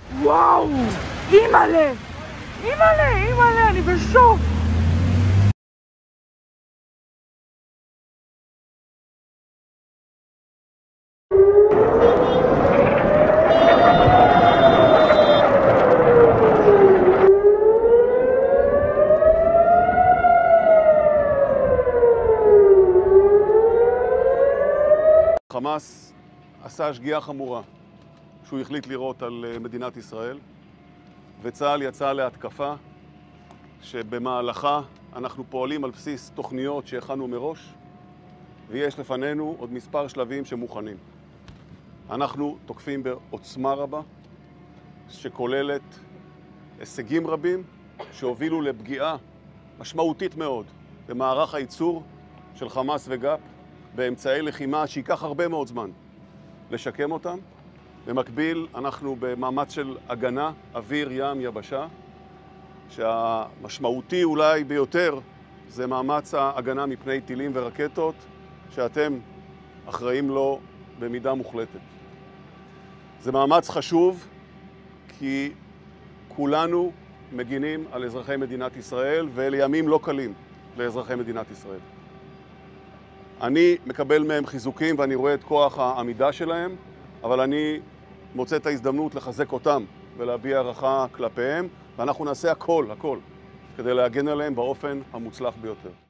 וואו! אימא'לה! אימא'לה! אימא'לה! אני בשוק! חמאס עשה שגיאה חמורה שהוא החליט לירות על מדינת ישראל, וצה"ל יצא להתקפה שבמהלכה אנחנו פועלים על בסיס תוכניות שהכנו מראש, ויש לפנינו עוד מספר שלבים שמוכנים. אנחנו תוקפים בעוצמה רבה שכוללת הישגים רבים שהובילו לפגיעה משמעותית מאוד במערך הייצור של חמאס וגאפ, באמצעי לחימה שיקח הרבה מאוד זמן לשקם אותם. במקביל אנחנו במאמץ של הגנה, אוויר, ים, יבשה, שהמשמעותי אולי ביותר זה מאמץ ההגנה מפני טילים ורקטות, שאתם אחראים לו במידה מוחלטת. זה מאמץ חשוב כי כולנו מגינים על אזרחי מדינת ישראל, ואלה ימים לא קלים לאזרחי מדינת ישראל. אני מקבל מהם חיזוקים ואני רואה את כוח העמידה שלהם, אבל אני מוצא את ההזדמנות לחזק אותם ולהביע הערכה כלפיהם, ואנחנו נעשה הכל, כדי להגן עליהם באופן המוצלח ביותר.